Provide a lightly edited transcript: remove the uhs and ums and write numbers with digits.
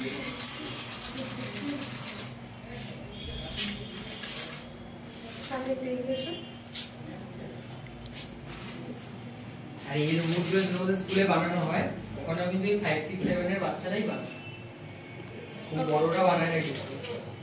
আর এই রোবটগুলো যেগুলো স্কুলে বানানো হয় ওখানেও কিন্তু 5 6 7 এর বাচ্চারাই বানায়, খুব বড়রা বানায় না কিন্তু।